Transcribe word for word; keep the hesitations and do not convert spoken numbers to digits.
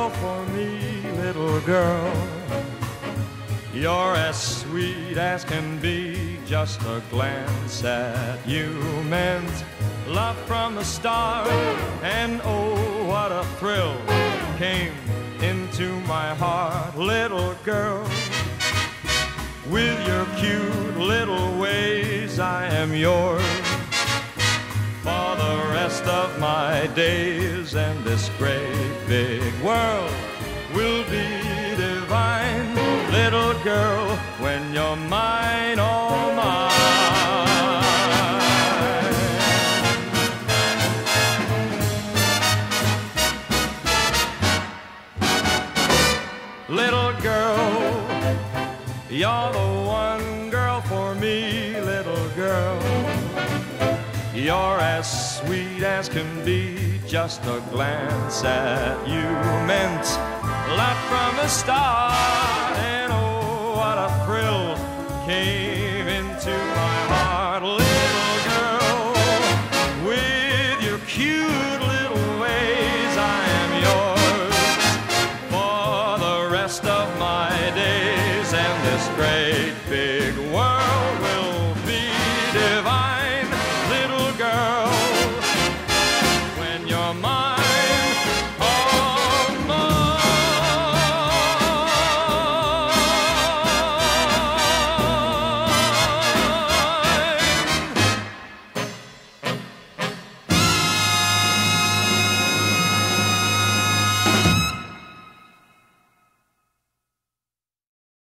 girl for me, little girl. You're as sweet as can be, just a glance at you meant love from the start. And oh, what a thrill came into my heart, little girl. With your cute little ways, I am yours for the rest of my days, and this great big world will be divine, little girl, when you're mine, all mine. Little girl, you're the one girl for me, little girl. You're as sweet as can be, just a glance at you meant love from the start.